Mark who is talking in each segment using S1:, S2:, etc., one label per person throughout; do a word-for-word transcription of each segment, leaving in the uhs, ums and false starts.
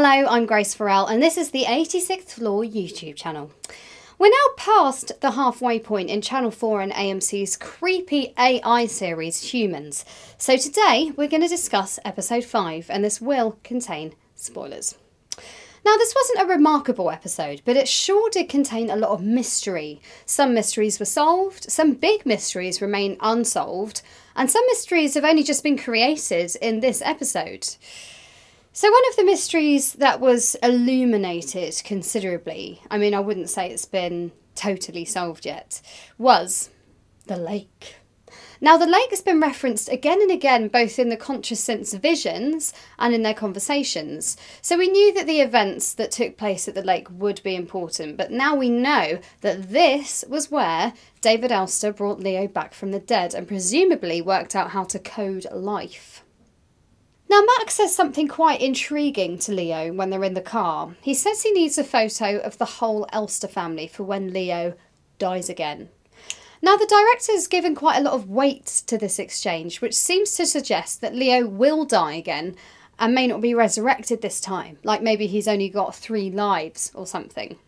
S1: Hello, I'm Grace Farrell and this is the eighty-sixth Floor YouTube channel. We're now past the halfway point in Channel four and A M C's creepy A I series Humans. So today we're going to discuss episode five and this will contain spoilers. Now this wasn't a remarkable episode, but it sure did contain a lot of mystery. Some mysteries were solved, some big mysteries remain unsolved, and some mysteries have only just been created in this episode. So one of the mysteries that was illuminated considerably, I mean I wouldn't say it's been totally solved yet, was the lake. Now the lake has been referenced again and again both in the conscious sense visions and in their conversations. So we knew that the events that took place at the lake would be important, but now we know that this was where David Elster brought Leo back from the dead and presumably worked out how to code life. Now Max says something quite intriguing to Leo when they're in the car. He says he needs a photo of the whole Elster family for when Leo dies again. Now the director's given quite a lot of weight to this exchange, which seems to suggest that Leo will die again and may not be resurrected this time, like maybe he's only got three lives or something.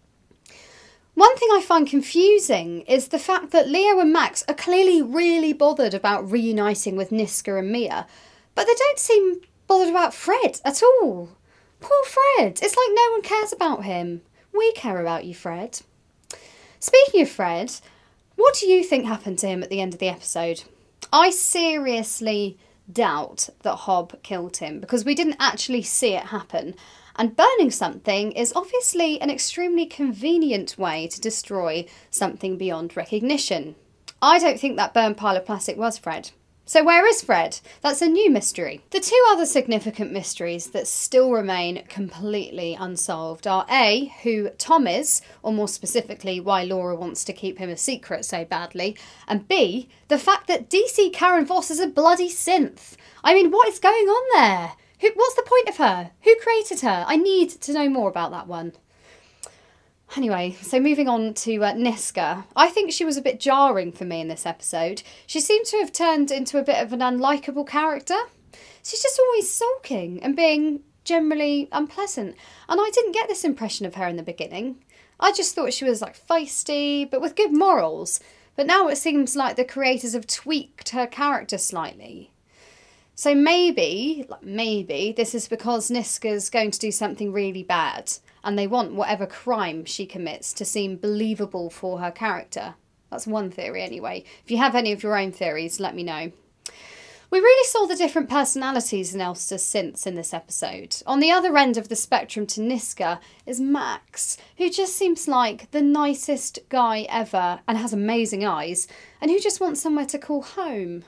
S1: One thing I find confusing is the fact that Leo and Max are clearly really bothered about reuniting with Niska and Mia, but they don't seem bothered about Fred at all. Poor Fred. It's like no one cares about him. We care about you, Fred. Speaking of Fred, what do you think happened to him at the end of the episode? I seriously doubt that Hob killed him because we didn't actually see it happen. And burning something is obviously an extremely convenient way to destroy something beyond recognition. I don't think that burned pile of plastic was Fred. So where is Fred? That's a new mystery. The two other significant mysteries that still remain completely unsolved are A, who Tom is, or more specifically why Laura wants to keep him a secret so badly, and B, the fact that D C Karen Voss is a bloody synth. I mean, what is going on there? Who, what's the point of her? Who created her? I need to know more about that one. Anyway, so moving on to uh, Niska. I think she was a bit jarring for me in this episode. She seemed to have turned into a bit of an unlikable character. She's just always sulking and being generally unpleasant. And I didn't get this impression of her in the beginning. I just thought she was like feisty, but with good morals. But now it seems like the creators have tweaked her character slightly. So maybe, maybe, this is because Niska's going to do something really bad and they want whatever crime she commits to seem believable for her character. That's one theory anyway. If you have any of your own theories, let me know. We really saw the different personalities in Elster's synths in this episode. On the other end of the spectrum to Niska is Max, who just seems like the nicest guy ever and has amazing eyes, and who just wants somewhere to call home.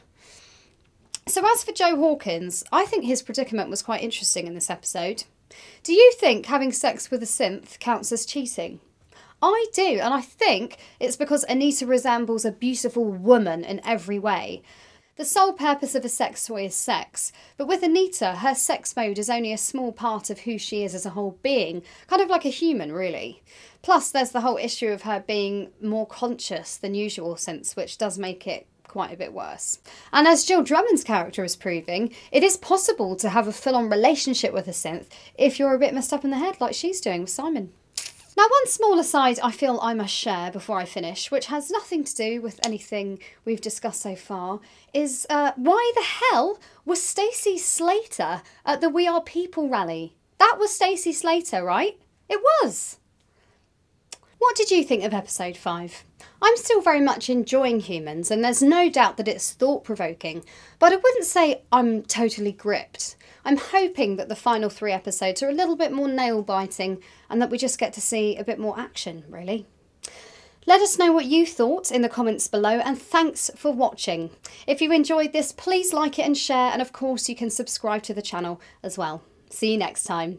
S1: So as for Joe Hawkins, I think his predicament was quite interesting in this episode. Do you think having sex with a synth counts as cheating? I do, and I think it's because Anita resembles a beautiful woman in every way. The sole purpose of a sex toy is sex, but with Anita, her sex mode is only a small part of who she is as a whole being, kind of like a human, really. Plus, there's the whole issue of her being more conscious than usual synths, which does make it quite a bit worse. And as Jill Drummond's character is proving, it is possible to have a full-on relationship with a synth if you're a bit messed up in the head like she's doing with Simon. Now one small aside I feel I must share before I finish, which has nothing to do with anything we've discussed so far, is uh, why the hell was Stacey Slater at the We Are People rally? That was Stacey Slater, right? It was! What did you think of episode five? I'm still very much enjoying Humans and there's no doubt that it's thought-provoking, but I wouldn't say I'm totally gripped. I'm hoping that the final three episodes are a little bit more nail-biting and that we just get to see a bit more action, really. Let us know what you thought in the comments below and thanks for watching. If you enjoyed this, please like it and share, and of course you can subscribe to the channel as well. See you next time.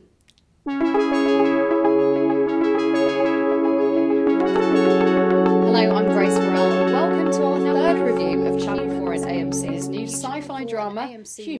S1: Hello, I'm Grace Farrell and welcome to our third review of Channel four and A M C's new sci-fi drama,